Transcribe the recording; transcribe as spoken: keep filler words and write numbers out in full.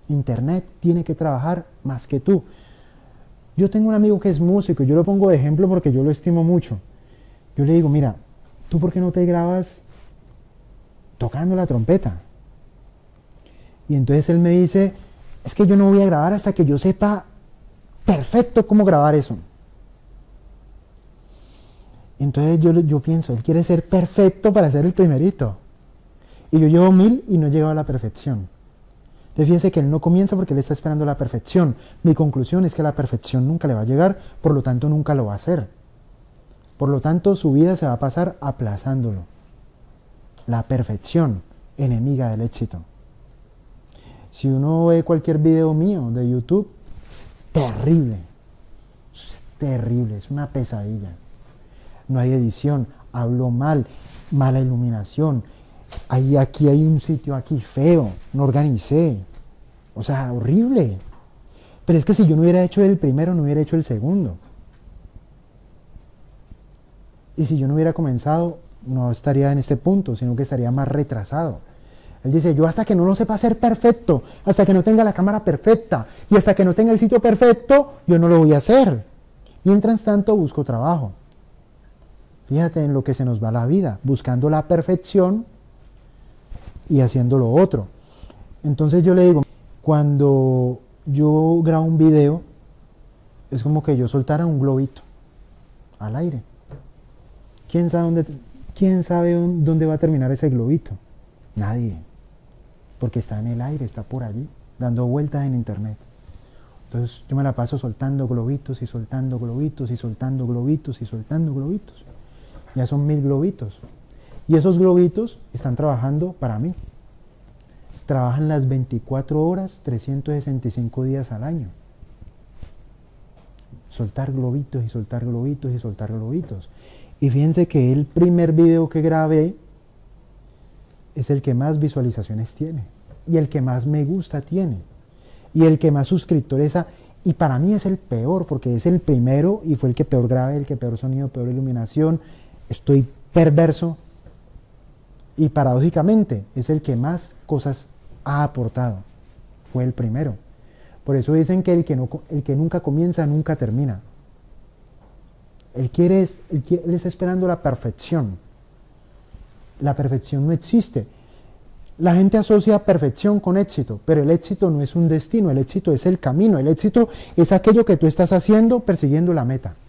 Internet tiene que trabajar más que tú. Yo tengo un amigo que es músico, yo lo pongo de ejemplo porque yo lo estimo mucho. Yo le digo, mira, ¿tú por qué no te grabas tocando la trompeta? Y entonces él me dice, es que yo no voy a grabar hasta que yo sepa perfecto cómo grabar eso. Entonces yo, yo pienso, él quiere ser perfecto para ser el primerito. Y yo llevo mil y no he llegado a la perfección. Entonces fíjense que él no comienza porque él está esperando la perfección. Mi conclusión es que la perfección nunca le va a llegar, por lo tanto nunca lo va a hacer. Por lo tanto su vida se va a pasar aplazándolo. La perfección, enemiga del éxito. Si uno ve cualquier video mío de YouTube, es terrible. Es terrible, es una pesadilla. No hay edición, hablo mal, mala iluminación. Ahí, aquí hay un sitio aquí feo, no organicé, o sea, horrible. Pero es que si yo no hubiera hecho el primero, no hubiera hecho el segundo. Y si yo no hubiera comenzado, no estaría en este punto, sino que estaría más retrasado. Él dice, yo hasta que no lo sepa hacer perfecto, hasta que no tenga la cámara perfecta, y hasta que no tenga el sitio perfecto, yo no lo voy a hacer. Mientras tanto, busco trabajo. Fíjate en lo que se nos va la vida, buscando la perfección y haciendo lo otro. Entonces yo le digo, cuando yo grabo un video, es como que yo soltara un globito al aire. ¿Quién sabe dónde, quién sabe dónde va a terminar ese globito? Nadie, porque está en el aire, está por allí, dando vueltas en internet. Entonces yo me la paso soltando globitos y soltando globitos y soltando globitos y soltando globitos. Ya son mil globitos. Y esos globitos están trabajando para mí. Trabajan las veinticuatro horas, trescientos sesenta y cinco días al año. Soltar globitos y soltar globitos y soltar globitos. Y fíjense que el primer video que grabé es el que más visualizaciones tiene. Y el que más me gusta tiene. Y el que más suscriptores ha... Y para mí es el peor, porque es el primero y fue el que peor grabé, el que peor sonido, peor iluminación. Estoy perverso. Y paradójicamente es el que más cosas ha aportado. Fue el primero. Por eso dicen que el que, no, el que nunca comienza, nunca termina. Él, quiere, él, quiere, él está esperando la perfección. La perfección no existe. La gente asocia perfección con éxito, pero el éxito no es un destino, el éxito es el camino. El éxito es aquello que tú estás haciendo persiguiendo la meta.